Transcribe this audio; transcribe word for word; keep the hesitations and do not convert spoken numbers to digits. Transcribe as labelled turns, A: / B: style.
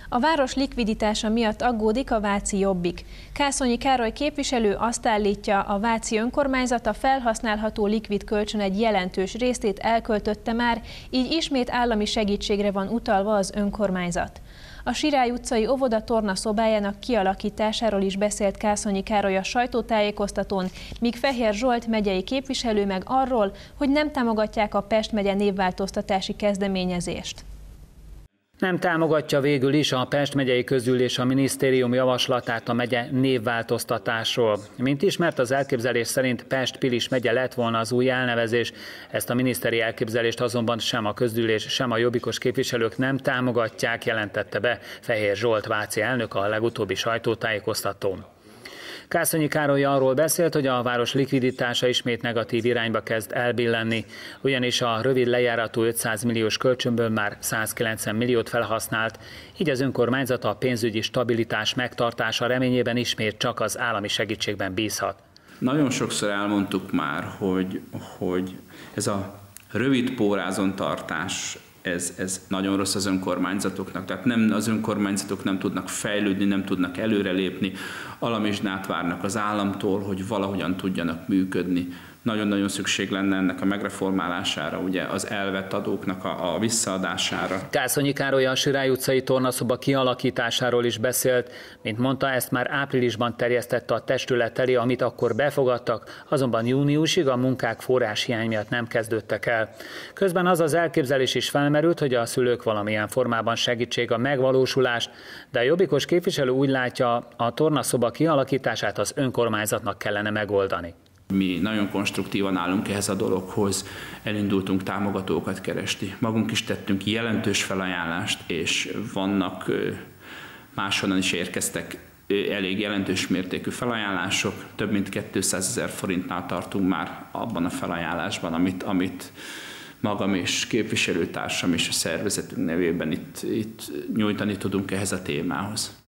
A: A város likviditása miatt aggódik a váci Jobbik. Kászonyi Károly képviselő azt állítja, a váci önkormányzat a felhasználható likvid kölcsön egy jelentős részét elköltötte már, így ismét állami segítségre van utalva az önkormányzat. A Sirály utcai óvoda tornaszobájának kialakításáról is beszélt Kászonyi Károly a sajtótájékoztatón, míg Fehér Zsolt megyei képviselő meg arról, hogy nem támogatják a Pest megye névváltoztatási kezdeményezést.
B: Nem támogatja végül is a Pest megyei közgyűlés a minisztérium javaslatát a megye névváltoztatásról. Mint ismert, az elképzelés szerint Pest-Pilis megye lett volna az új elnevezés. Ezt a miniszteri elképzelést azonban sem a közgyűlés, sem a jobbikos képviselők nem támogatják, jelentette be Fehér Zsolt váci elnök a legutóbbi sajtótájékoztatón. Kászonyi Károly arról beszélt, hogy a város likviditása ismét negatív irányba kezd elbillenni, ugyanis a rövid lejáratú ötszáz milliós kölcsönből már százkilencven milliót felhasznált, így az önkormányzat a pénzügyi stabilitás megtartása reményében ismét csak az állami segítségben bízhat.
C: Nagyon sokszor elmondtuk már, hogy, hogy ez a rövid pórázon tartás, Ez, ez nagyon rossz az önkormányzatoknak, tehát nem, az önkormányzatok nem tudnak fejlődni, nem tudnak előrelépni, alamizsnát várnak az államtól, hogy valahogyan tudjanak működni. Nagyon-nagyon szükség lenne ennek a megreformálására, ugye az elvett adóknak a, a visszaadására.
B: Kászonyi Károly a Sirály utcai tornaszoba kialakításáról is beszélt, mint mondta, ezt már áprilisban terjesztette a testület elé, amit akkor befogadtak, azonban júniusig a munkák forráshiány miatt nem kezdődtek el. Közben az az elképzelés is felmerült, hogy a szülők valamilyen formában segítség a megvalósulást, de a jobbikos képviselő úgy látja, a tornaszoba kialakítását az önkormányzatnak kellene megoldani.
C: Mi nagyon konstruktívan állunk ehhez a dologhoz, elindultunk támogatókat keresni. Magunk is tettünk jelentős felajánlást, és vannak máshonnan is érkeztek elég jelentős mértékű felajánlások. Több mint kétszázezer forintnál tartunk már abban a felajánlásban, amit, amit magam és képviselőtársam és a szervezetünk nevében itt, itt nyújtani tudunk ehhez a témához.